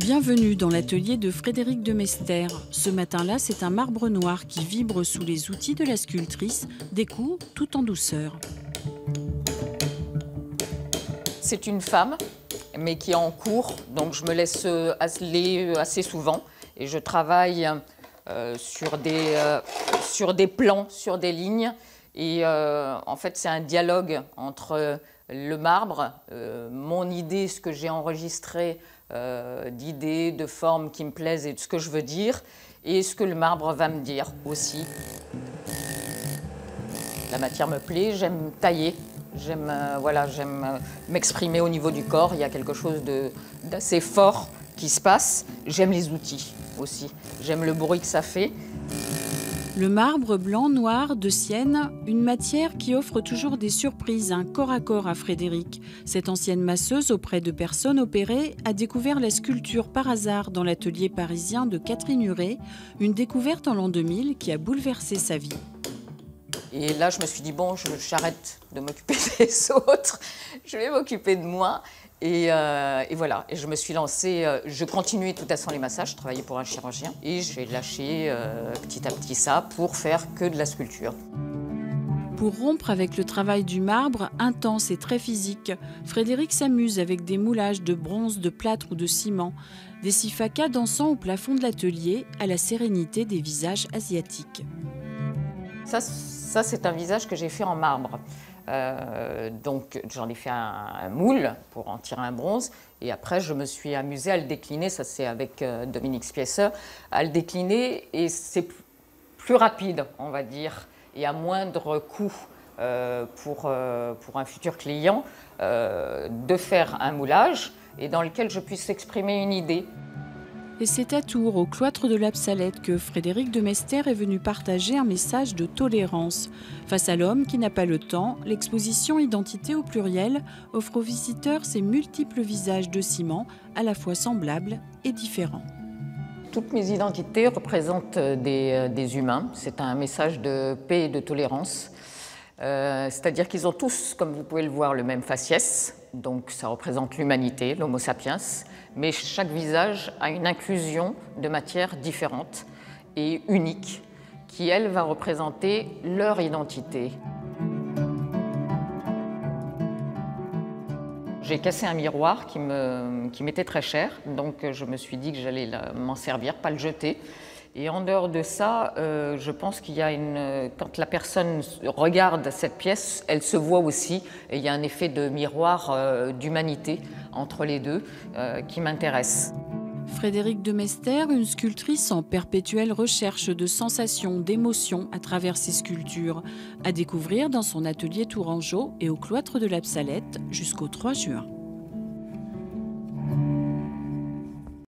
Bienvenue dans l'atelier de Frédéric de Mester. Ce matin-là, c'est un marbre noir qui vibre sous les outils de la sculptrice, des coups tout en douceur. C'est une femme, mais qui est en cours, donc je me laisse aller assez souvent. Et je travaille sur des plans, sur des lignes. Et en fait, c'est un dialogue entre le marbre, mon idée, ce que j'ai enregistré d'idées, de formes qui me plaisent et de ce que je veux dire, et ce que le marbre va me dire aussi. La matière me plaît, j'aime tailler, j'aime m'exprimer au niveau du corps. Il y a quelque chose d'assez fort qui se passe. J'aime les outils aussi, j'aime le bruit que ça fait. Le marbre blanc-noir de Sienne, une matière qui offre toujours des surprises, un corps à corps à Frédéric. Cette ancienne masseuse auprès de personnes opérées a découvert la sculpture par hasard dans l'atelier parisien de Catherine Huret, une découverte en l'an 2000 qui a bouleversé sa vie. Et là, je me suis dit, bon, j'arrête de m'occuper des autres, je vais m'occuper de moi. Et voilà, et je me suis lancée, je continuais de toute façon les massages, je travaillais pour un chirurgien, et j'ai lâché petit à petit ça pour faire que de la sculpture. Pour rompre avec le travail du marbre, intense et très physique, Frédéric s'amuse avec des moulages de bronze, de plâtre ou de ciment, des sifaka dansant au plafond de l'atelier à la sérénité des visages asiatiques. Ça c'est un visage que j'ai fait en marbre. Donc j'en ai fait un moule pour en tirer un bronze, et après je me suis amusée à le décliner, ça c'est avec Dominique Spiesser, à le décliner, et c'est plus rapide, on va dire, et à moindre coût pour un futur client, de faire un moulage et dans lequel je puisse exprimer une idée. Et c'est à Tours, au cloître de l'Absalette, que Frédéric de Mester est venu partager un message de tolérance. Face à l'homme qui n'a pas le temps, l'exposition Identité au pluriel offre aux visiteurs ses multiples visages de ciment, à la fois semblables et différents. Toutes mes identités représentent des humains. C'est un message de paix et de tolérance. C'est-à-dire qu'ils ont tous, comme vous pouvez le voir, le même faciès. Donc ça représente l'humanité, l'homo sapiens. Mais chaque visage a une inclusion de matières différentes et uniques qui, elle, va représenter leur identité. J'ai cassé un miroir qui m'était très cher, donc je me suis dit que j'allais m'en servir, pas le jeter. Et en dehors de ça, je pense qu'il y a quand la personne regarde cette pièce, elle se voit aussi, et il y a un effet de miroir d'humanité entre les deux qui m'intéresse. Frédéric de Mester, une sculptrice en perpétuelle recherche de sensations, d'émotions à travers ses sculptures, à découvrir dans son atelier Tourangeau et au cloître de l'Absalette jusqu'au 3 juin.